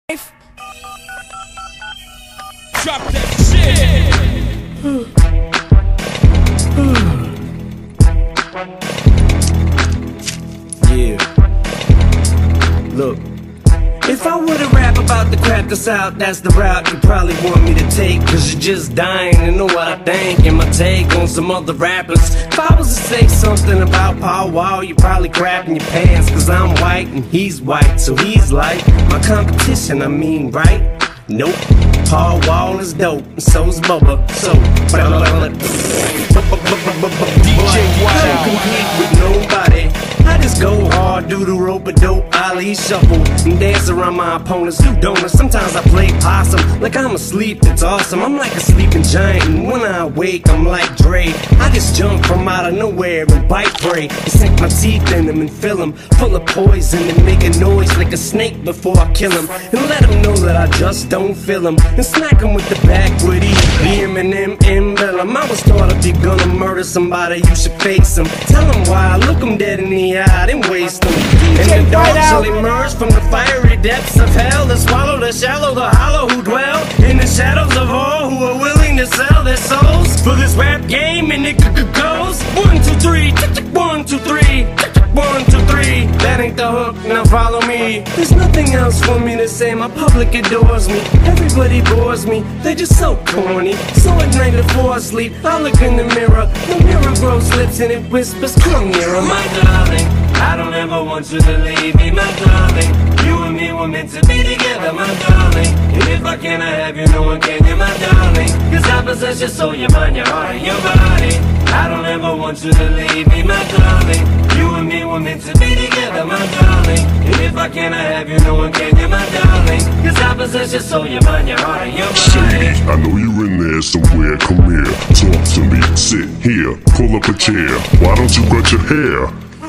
Drop that shit. Yeah. Look, if I were to rap about the crap that's out, that's the route you probably want me to take. Cause you're just dying to know what I think and my take on some other rappers. If I was to say something about Paul Wall, you probably crapping your pants. Cause I'm white and he's white, so he's like my competition, I mean, right? Nope, Paul Wall is dope, and so's Bubba, so DJ Wild. I don't compete with nobody, I just go hard, do the rope-a-dope, Ali shuffle, and dance around my opponents who don't. Sometimes I play possum, like I'm asleep, it's awesome. I'm like a sleeping giant, and when I wake, I'm like Dre. I just jump from out of nowhere and bite prey, and sink my teeth in them and fill them full of poison, and make a noise like a snake before I kill him, and let him know that I just don't feel him, and smack him with the backwood E, Eminem, emblem. I was taught if you're gonna murder somebody, you should face him. Tell him why, look him dead in the eye, then waste him. And the dark shall emerge from the fiery depths of hell, to swallow the shallow, the hollow who dwell in the shadows of all who are willing to sell their souls for this rap game. And it goes 1, 2, 3, 1, 2, 3, 1, 2, 3. That ain't the hook, now follow me. There's nothing else for me to say, my public adores me. Everybody bores me, they just so corny. So at night before I sleep, I look in the mirror grows lips and it whispers, come nearer, my darling. I don't ever want you to leave me, my darling. You and me were meant to be together, my darling. And if I can, I have you, no one can, you're my darling. Cause I possess your soul, your mind, your heart, and your body. I don't ever want you to leave me, my darling. You and me were meant to be together, my darling. And if I can, I have you, no one can, you're my darling. Cause I possess your soul, your mind, your heart, and your body. Say, I know you're in there somewhere, come here. Talk to me, sit here, pull up a chair. Why don't you cut your hair?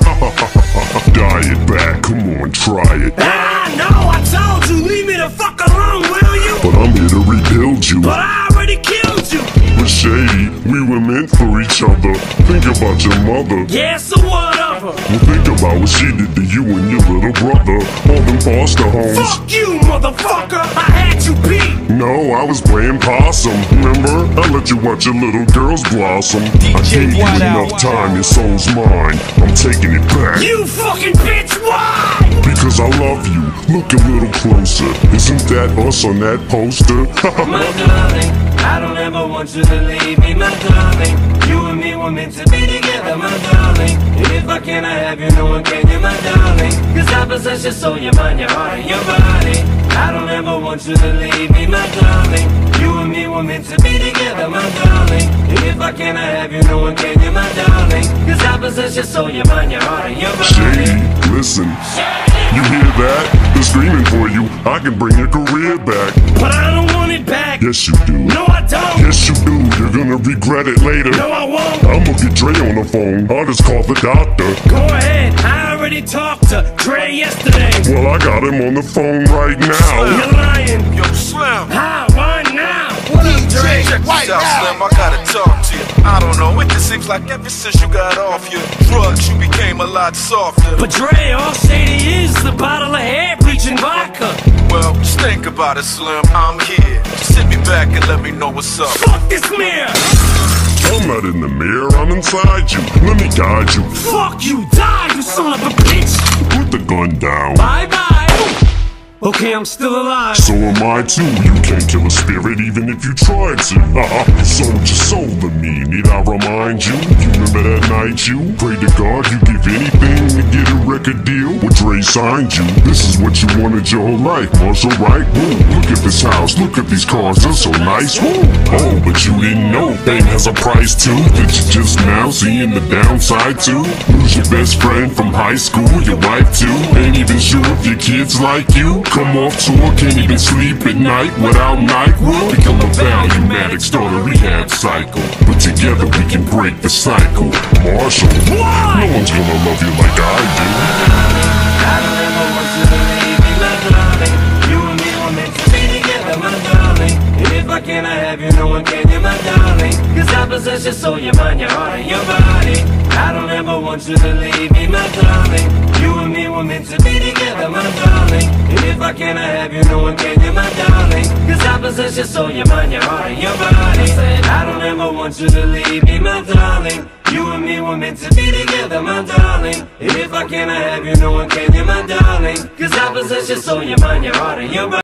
Dye it back, come on, try it. Ah, no, I told you, leave me the fuck alone, will you? But I'm here to rebuild you. But I already killed you. But Shady, we were meant for each other. Think about your mother. Yeah, so what of her? Well, think about what she did to you and your little brother. All them foster homes. Fuck you, motherfucker, I had you beat. No, I was playing possum, remember? I let you watch your little girls blossom. I gave you enough time, your soul's mine. I'm taking it back. You fucking bitch, why? Because I love you, look a little closer. Isn't that us on that poster? My darling, I don't ever want you to leave me, my darling. You and me were meant to be together, my darling. And if I can, I have you, no one can, you're my darling. Cause I possess your soul, your mind, your heart, and your body. I don't ever want you to leave me, my darling. You and me were meant to be together, my darling. And if I can, I have you, no one can, you're my darling. Cause I possess your soul, your mind, your heart, and your body. Shady, listen, you hear that? They're screaming for you, I can bring your career back. But I don't want it back. Yes you do. No I don't. Yes you do, you're gonna regret it later. No I won't. I'ma get Dre on the phone, I'll just call the doctor. Go ahead, I already talked to Dre yesterday. Well, I got him on the phone right now. You're lying. Yo, Slim. How? Why now? What up, Dre? Check this out, Slim. I gotta talk to you. I don't know, it just seems like ever since you got off your drugs, you became a lot softer. But Dre, all Shady is a bottle of hair bleaching vodka. Well, just think about it, Slim. I'm here. Just sit me back and let me know what's up. Fuck this mirror. I'm not in the mirror, I'm inside you. Let me guide you. Fuck you, die, you son of a bitch. Put the gun down. Bye-bye. Okay, I'm still alive. So am I too. You can't kill a spirit even if you tried to. You sold your soul to me. Need I remind you? You remember that night you prayed to God you give anything to get a record deal? Well, Dre signed you. This is what you wanted your whole life. Marshall, right? Woo. Look at this house. Look at these cars. They're so nice. Woo. Oh, but you didn't know fame has a price too. That you just now seeing the downside too. Lose your best friend from high school. Your wife too. Ain't even sure if your kids like you. Come off tour, can't even sleep at night without NyQuil. Become a valuematic, start a rehab cycle. But together we can break the cycle. Marshall, Why? no one's gonna love you like I do. I don't ever want you to leave me, my darling. You and me were meant to be together, my darling. And if I can, I have you, no one can, you're my darling. Cause I possess your soul, your mind, your heart, and your body. I don't ever want you to leave me, my darling. You and me were meant to be together, my darling. And if I cannot have you, no one can, you're my darling. Cause I possess your soul, your mind, your heart, and your body. I don't ever want you to leave me, my darling. You and me were meant to be together, my darling. And if I cannot have you, no one can, you're my darling. Cause I possess your soul, your mind, your heart, and your body.